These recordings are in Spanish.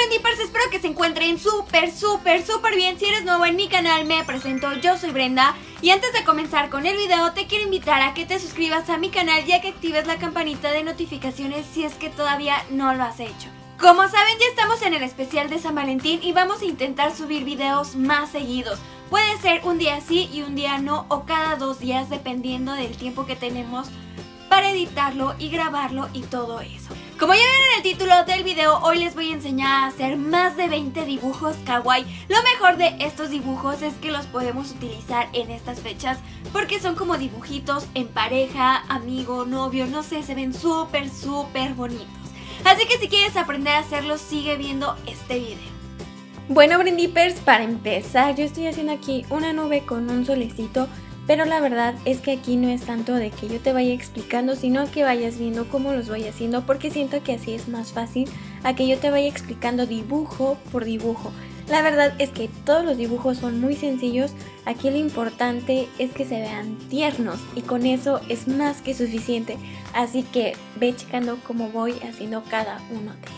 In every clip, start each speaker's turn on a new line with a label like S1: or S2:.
S1: Brendipers, espero que se encuentren súper bien. Si eres nuevo en mi canal, me presento, yo soy Brenda. Y antes de comenzar con el video, te quiero invitar a que te suscribas a mi canal y a que actives la campanita de notificaciones si es que todavía no lo has hecho. Como saben, ya estamos en el especial de San Valentín y vamos a intentar subir videos más seguidos. Puede ser un día sí y un día no, o cada 2 días, dependiendo del tiempo que tenemos para editarlo y grabarlo y todo eso. Como ya vieron en el título del video, hoy les voy a enseñar a hacer más de 20 dibujos kawaii. Lo mejor de estos dibujos es que los podemos utilizar en estas fechas porque son como dibujitos en pareja, amigo, novio, no sé, se ven súper bonitos. Así que si quieres aprender a hacerlos, sigue viendo este video. Bueno, Brendipers, para empezar, yo estoy haciendo aquí una nube con un solecito. Pero la verdad es que aquí no es tanto de que yo te vaya explicando, sino que vayas viendo cómo los voy haciendo, porque siento que así es más fácil a que yo te vaya explicando dibujo por dibujo. La verdad es que todos los dibujos son muy sencillos, aquí lo importante es que se vean tiernos y con eso es más que suficiente. Así que ve checando cómo voy haciendo cada uno de ellos.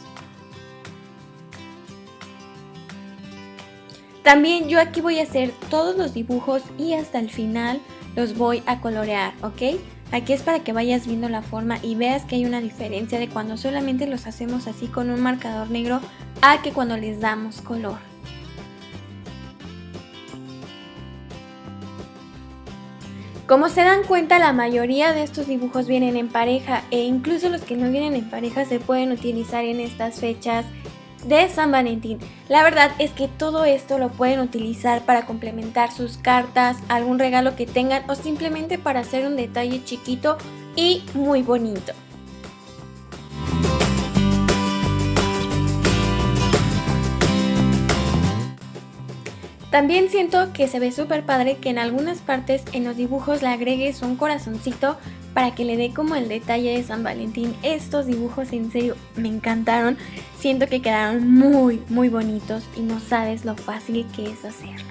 S1: También yo aquí voy a hacer todos los dibujos y hasta el final los voy a colorear, ¿ok? Aquí es para que vayas viendo la forma y veas que hay una diferencia de cuando solamente los hacemos así con un marcador negro a que cuando les damos color. Como se dan cuenta, la mayoría de estos dibujos vienen en pareja e incluso los que no vienen en pareja se pueden utilizar en estas fechas de San Valentín. La verdad es que todo esto lo pueden utilizar para complementar sus cartas, algún regalo que tengan o simplemente para hacer un detalle chiquito y muy bonito. También siento que se ve súper padre que en algunas partes en los dibujos le agregues un corazoncito para que le dé como el detalle de San Valentín. Estos dibujos en serio me encantaron, siento que quedaron muy bonitos y no sabes lo fácil que es hacerlos.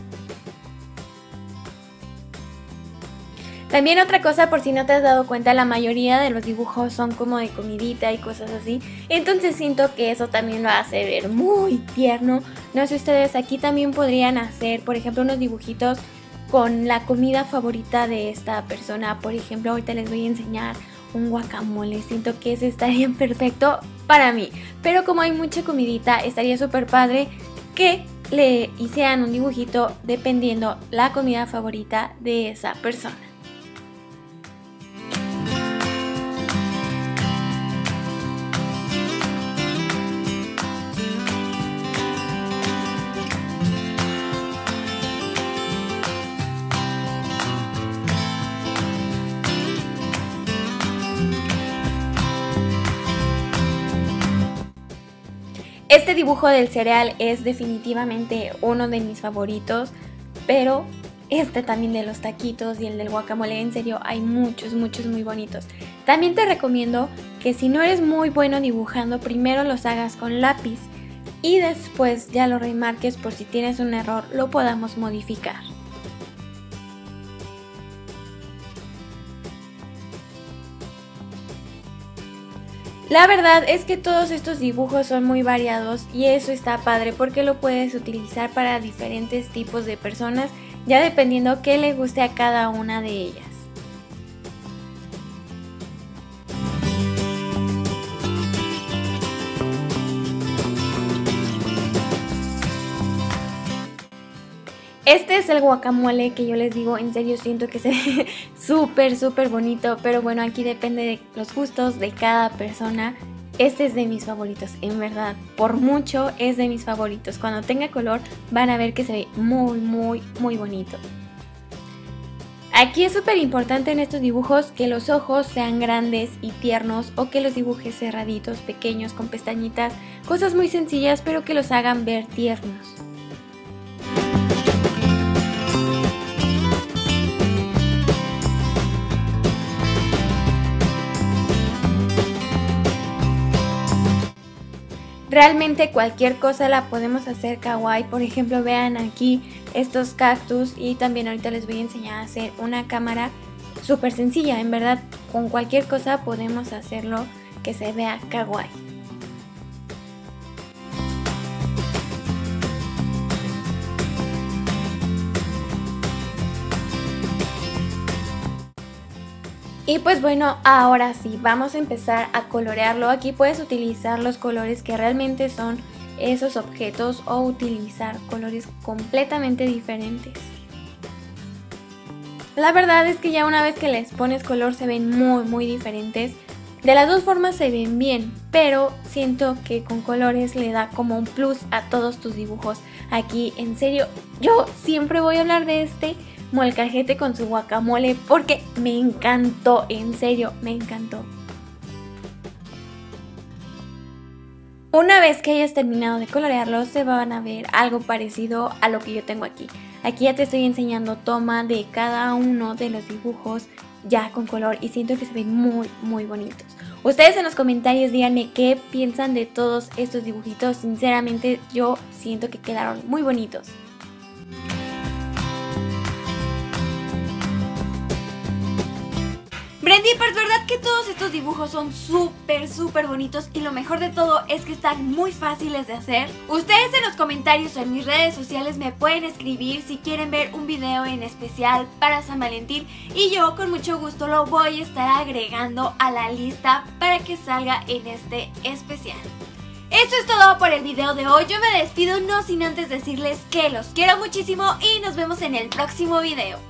S1: También otra cosa, por si no te has dado cuenta, la mayoría de los dibujos son como de comidita y cosas así. Entonces siento que eso también lo hace ver muy tierno. No sé ustedes, aquí también podrían hacer, por ejemplo, unos dibujitos con la comida favorita de esta persona. Por ejemplo, ahorita les voy a enseñar un guacamole. Siento que ese estaría perfecto para mí. Pero como hay mucha comidita, estaría súper padre que le hicieran un dibujito dependiendo la comida favorita de esa persona. Este dibujo del cereal es definitivamente uno de mis favoritos, pero este también de los taquitos y el del guacamole, en serio hay muchos muy bonitos. También te recomiendo que si no eres muy bueno dibujando, primero los hagas con lápiz y después ya lo remarques por si tienes un error lo podamos modificar. La verdad es que todos estos dibujos son muy variados y eso está padre porque lo puedes utilizar para diferentes tipos de personas, ya dependiendo qué le guste a cada una de ellas. Este es el guacamole que yo les digo, en serio siento que se ve súper bonito, pero bueno, aquí depende de los gustos de cada persona. Este es de mis favoritos, en verdad, por mucho es de mis favoritos. Cuando tenga color van a ver que se ve muy bonito. Aquí es súper importante en estos dibujos que los ojos sean grandes y tiernos o que los dibujes cerraditos, pequeños, con pestañitas, cosas muy sencillas pero que los hagan ver tiernos. Realmente cualquier cosa la podemos hacer kawaii. Por ejemplo, vean aquí estos cactus y también ahorita les voy a enseñar a hacer una cámara súper sencilla. En verdad, con cualquier cosa podemos hacerlo que se vea kawaii. Y pues bueno, ahora sí, vamos a empezar a colorearlo. Aquí puedes utilizar los colores que realmente son esos objetos o utilizar colores completamente diferentes. La verdad es que ya una vez que les pones color se ven muy diferentes. De las dos formas se ven bien, pero siento que con colores le da como un plus a todos tus dibujos. Aquí, en serio, yo siempre voy a hablar de este molcajete con su guacamole porque me encantó, en serio, me encantó. Una vez que hayas terminado de colorearlo, se van a ver algo parecido a lo que yo tengo aquí. Aquí ya te estoy enseñando toma de cada uno de los dibujos ya con color y siento que se ven muy bonitos. Ustedes en los comentarios díganme qué piensan de todos estos dibujitos. Sinceramente yo siento que quedaron muy bonitos. Brendipers, ¿verdad que todos estos dibujos son súper bonitos? Y lo mejor de todo es que están muy fáciles de hacer. Ustedes en los comentarios o en mis redes sociales me pueden escribir si quieren ver un video en especial para San Valentín y yo con mucho gusto lo voy a estar agregando a la lista para que salga en este especial. Esto es todo por el video de hoy. Yo me despido no sin antes decirles que los quiero muchísimo y nos vemos en el próximo video.